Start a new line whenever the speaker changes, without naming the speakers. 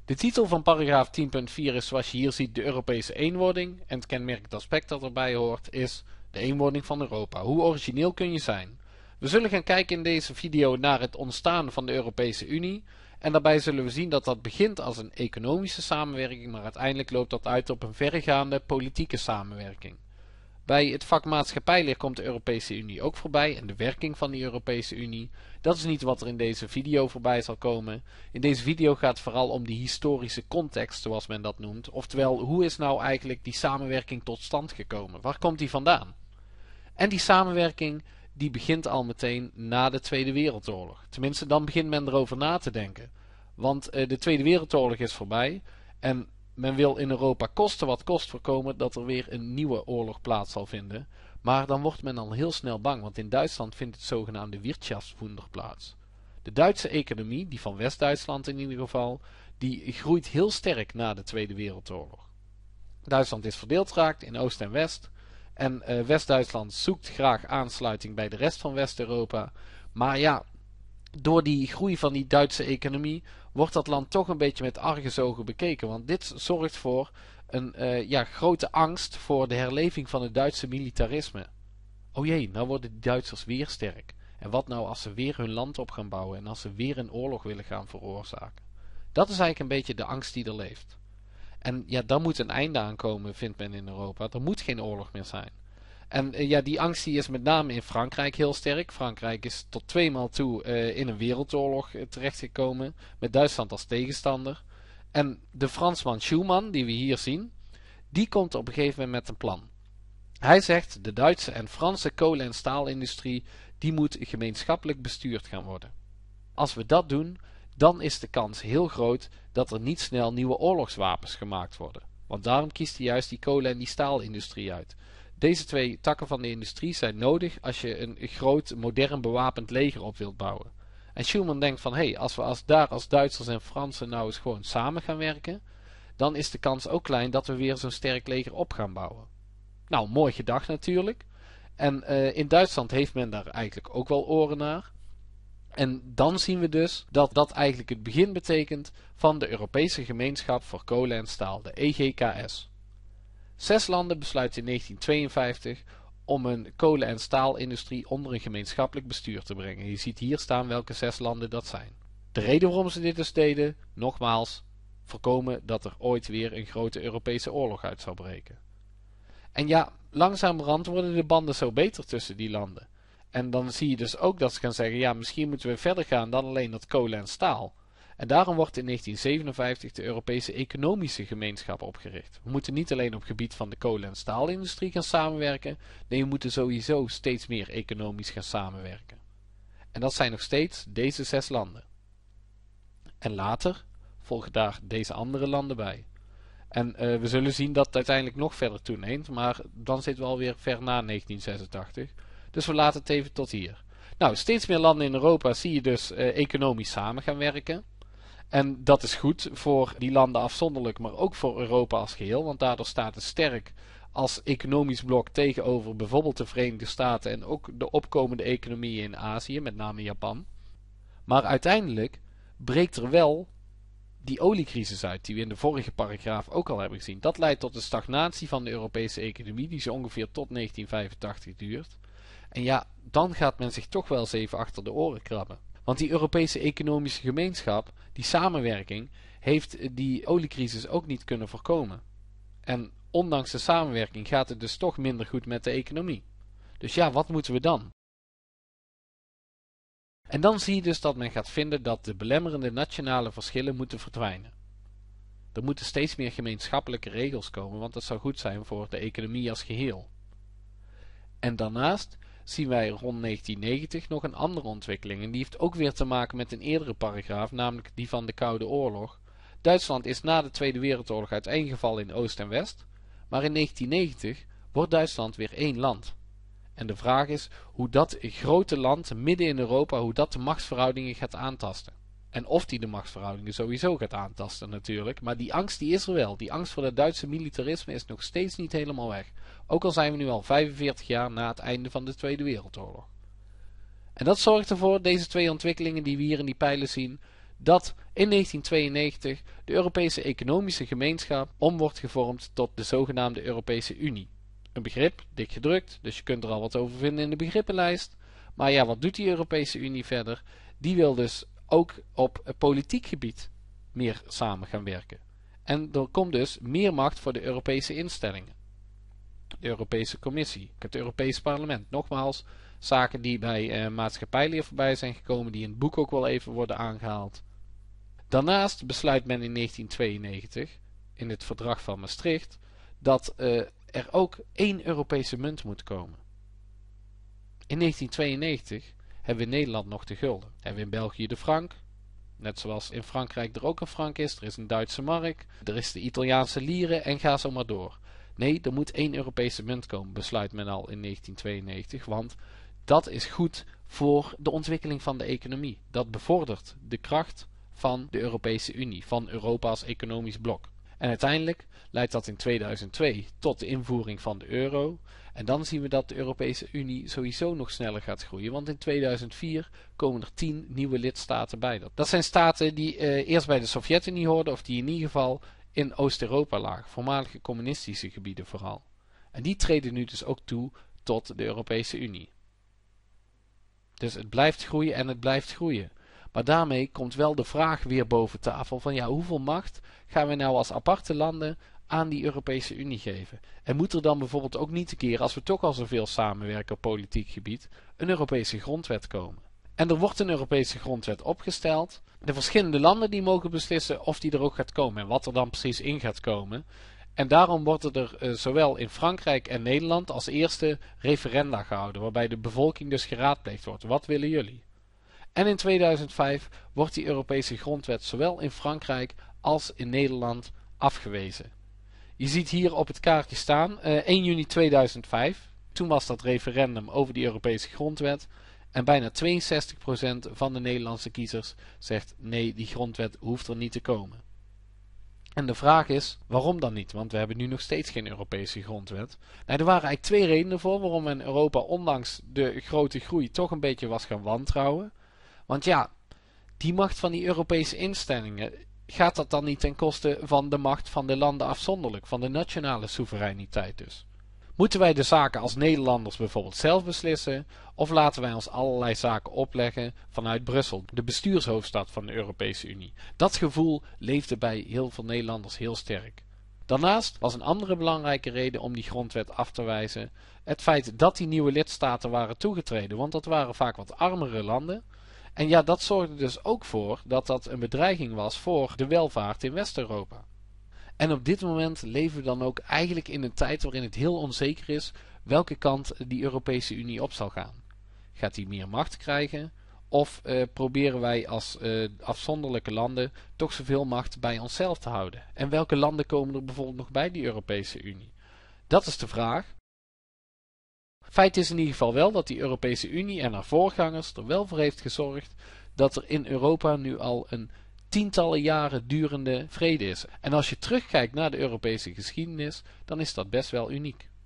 De titel van paragraaf 10.4 is zoals je hier ziet de Europese eenwording en het kenmerkend aspect dat erbij hoort is de eenwording van Europa. Hoe origineel kun je zijn? We zullen gaan kijken in deze video naar het ontstaan van de Europese Unie en daarbij zullen we zien dat dat begint als een economische samenwerking, maar uiteindelijk loopt dat uit op een verregaande politieke samenwerking. Bij het vak maatschappijleer komt de Europese Unie ook voorbij en de werking van die Europese Unie. Dat is niet wat er in deze video voorbij zal komen. In deze video gaat het vooral om die historische context, zoals men dat noemt. Oftewel, hoe is nou eigenlijk die samenwerking tot stand gekomen? Waar komt die vandaan? En die samenwerking die begint al meteen na de Tweede Wereldoorlog. Tenminste, dan begint men erover na te denken. Want de Tweede Wereldoorlog is voorbij en men wil in Europa koste wat kost voorkomen dat er weer een nieuwe oorlog plaats zal vinden. Maar dan wordt men al heel snel bang, want in Duitsland vindt het zogenaamde Wirtschaftswunder plaats. De Duitse economie, die van West-Duitsland in ieder geval, die groeit heel sterk na de Tweede Wereldoorlog. Duitsland is verdeeld geraakt in Oost en West. En West-Duitsland zoekt graag aansluiting bij de rest van West-Europa. Maar ja, door die groei van die Duitse economie wordt dat land toch een beetje met argusogen bekeken. Want dit zorgt voor een grote angst voor de herleving van het Duitse militarisme. O jee, nou worden die Duitsers weer sterk. En wat nou als ze weer hun land op gaan bouwen en als ze weer een oorlog willen gaan veroorzaken? Dat is eigenlijk een beetje de angst die er leeft. En ja, daar moet een einde aan komen, vindt men in Europa. Er moet geen oorlog meer zijn. En die angst die is met name in Frankrijk heel sterk. Frankrijk is tot 2 maal toe in een wereldoorlog terechtgekomen, met Duitsland als tegenstander. En de Fransman Schuman, die we hier zien, die komt op een gegeven moment met een plan. Hij zegt, de Duitse en Franse kolen- en staalindustrie, die moet gemeenschappelijk bestuurd gaan worden. Als we dat doen, dan is de kans heel groot dat er niet snel nieuwe oorlogswapens gemaakt worden. Want daarom kiest hij juist die kolen- en die staalindustrie uit. Deze twee takken van de industrie zijn nodig als je een groot, modern bewapend leger op wilt bouwen. En Schuman denkt van, als we als Duitsers en Fransen nou eens gewoon samen gaan werken, dan is de kans ook klein dat we weer zo'n sterk leger op gaan bouwen. Nou, mooi gedacht natuurlijk. En in Duitsland heeft men daar eigenlijk ook wel oren naar. En dan zien we dus dat dat eigenlijk het begin betekent van de Europese Gemeenschap voor Kolen en Staal, de EGKS. 6 landen besluiten in 1952 om een kolen- en staalindustrie onder een gemeenschappelijk bestuur te brengen. Je ziet hier staan welke 6 landen dat zijn. De reden waarom ze dit dus deden, nogmaals, voorkomen dat er ooit weer een grote Europese oorlog uit zou breken. En ja, langzamerhand worden de banden zo beter tussen die landen. En dan zie je dus ook dat ze gaan zeggen, ja, misschien moeten we verder gaan dan alleen dat kolen en staal. En daarom wordt in 1957 de Europese Economische Gemeenschap opgericht. We moeten niet alleen op het gebied van de kolen- en staalindustrie gaan samenwerken, nee, we moeten sowieso steeds meer economisch gaan samenwerken. En dat zijn nog steeds deze 6 landen. En later volgen daar deze andere landen bij. En we zullen zien dat het uiteindelijk nog verder toeneemt, maar dan zitten we alweer ver na 1986. Dus we laten het even tot hier. Nou, steeds meer landen in Europa zie je dus economisch samen gaan werken. En dat is goed voor die landen afzonderlijk, maar ook voor Europa als geheel. Want daardoor staat het sterk als economisch blok tegenover bijvoorbeeld de Verenigde Staten en ook de opkomende economieën in Azië, met name Japan. Maar uiteindelijk breekt er wel die oliecrisis uit, die we in de vorige paragraaf ook al hebben gezien. Dat leidt tot de stagnatie van de Europese economie, die zo ongeveer tot 1985 duurt. En ja, dan gaat men zich toch wel eens even achter de oren krabben. Want die Europese Economische Gemeenschap, die samenwerking, heeft die oliecrisis ook niet kunnen voorkomen. En ondanks de samenwerking gaat het dus toch minder goed met de economie. Dus ja, wat moeten we dan? En dan zie je dus dat men gaat vinden dat de belemmerende nationale verschillen moeten verdwijnen. Er moeten steeds meer gemeenschappelijke regels komen, want dat zou goed zijn voor de economie als geheel. En daarnaast zien wij rond 1990 nog een andere ontwikkeling. En die heeft ook weer te maken met een eerdere paragraaf, namelijk die van de Koude Oorlog. Duitsland is na de Tweede Wereldoorlog uiteengevallen in Oost en West, maar in 1990 wordt Duitsland weer één land. En de vraag is hoe dat grote land midden in Europa, hoe dat de machtsverhoudingen gaat aantasten. En of die de machtsverhoudingen sowieso gaat aantasten natuurlijk, maar die angst die is er wel. Die angst voor het Duitse militarisme is nog steeds niet helemaal weg. Ook al zijn we nu al 45 jaar na het einde van de Tweede Wereldoorlog. En dat zorgt ervoor, deze twee ontwikkelingen die we hier in die pijlen zien, dat in 1992 de Europese Economische Gemeenschap om wordt gevormd tot de zogenaamde Europese Unie. Een begrip, dik gedrukt, dus je kunt er al wat over vinden in de begrippenlijst. Maar ja, wat doet die Europese Unie verder? Die wil dus ook op politiek gebied meer samen gaan werken. En er komt dus meer macht voor de Europese instellingen. De Europese Commissie, het Europese Parlement. Nogmaals, zaken die bij maatschappijleer voorbij zijn gekomen, die in het boek ook wel even worden aangehaald. Daarnaast besluit men in 1992, in het verdrag van Maastricht, dat er ook één Europese munt moet komen. In 1992 hebben we in Nederland nog de gulden. Hebben we in België de frank. Net zoals in Frankrijk er ook een frank is. Er is een Duitse mark. Er is de Italiaanse lire en ga zo maar door. Nee, er moet één Europese munt komen, besluit men al in 1992. Want dat is goed voor de ontwikkeling van de economie. Dat bevordert de kracht van de Europese Unie, van Europa als economisch blok. En uiteindelijk leidt dat in 2002 tot de invoering van de euro. En dan zien we dat de Europese Unie sowieso nog sneller gaat groeien. Want in 2004 komen er 10 nieuwe lidstaten bij. Dat zijn staten die eerst bij de Sovjet-Unie hoorden, of die in ieder geval in Oost-Europa lagen. Voormalige communistische gebieden vooral. En die treden nu dus ook toe tot de Europese Unie. Dus het blijft groeien en het blijft groeien. Maar daarmee komt wel de vraag weer boven tafel van ja, hoeveel macht gaan we nou als aparte landen aan die Europese Unie geven? En moet er dan bijvoorbeeld ook niet een keer, als we toch al zoveel samenwerken op politiek gebied, een Europese grondwet komen? En er wordt een Europese grondwet opgesteld. De verschillende landen die mogen beslissen of die er ook gaat komen en wat er dan precies in gaat komen. En daarom worden er zowel in Frankrijk en Nederland als eerste referenda gehouden, waarbij de bevolking dus geraadpleegd wordt. Wat willen jullie? En in 2005 wordt die Europese grondwet zowel in Frankrijk als in Nederland afgewezen. Je ziet hier op het kaartje staan 1 juni 2005. Toen was dat referendum over die Europese grondwet. En bijna 62% van de Nederlandse kiezers zegt nee, die grondwet hoeft er niet te komen. En de vraag is, waarom dan niet? Want we hebben nu nog steeds geen Europese grondwet. Nou, er waren eigenlijk 2 redenen voor waarom men Europa ondanks de grote groei toch een beetje was gaan wantrouwen. Want ja, die macht van die Europese instellingen, gaat dat dan niet ten koste van de macht van de landen afzonderlijk, van de nationale soevereiniteit dus? Moeten wij de zaken als Nederlanders bijvoorbeeld zelf beslissen, of laten wij ons allerlei zaken opleggen vanuit Brussel, de bestuurshoofdstad van de Europese Unie? Dat gevoel leefde bij heel veel Nederlanders heel sterk. Daarnaast was een andere belangrijke reden om die grondwet af te wijzen het feit dat die nieuwe lidstaten waren toegetreden, want dat waren vaak wat armere landen. En ja, dat zorgde dus ook voor dat dat een bedreiging was voor de welvaart in West-Europa. En op dit moment leven we dan ook eigenlijk in een tijd waarin het heel onzeker is welke kant die Europese Unie op zal gaan. Gaat die meer macht krijgen? Of proberen wij als afzonderlijke landen toch zoveel macht bij onszelf te houden? En welke landen komen er bijvoorbeeld nog bij die Europese Unie? Dat is de vraag. Feit is in ieder geval wel dat die Europese Unie en haar voorgangers er wel voor heeft gezorgd dat er in Europa nu al een tientallen jaren durende vrede is. En als je terugkijkt naar de Europese geschiedenis, dan is dat best wel uniek.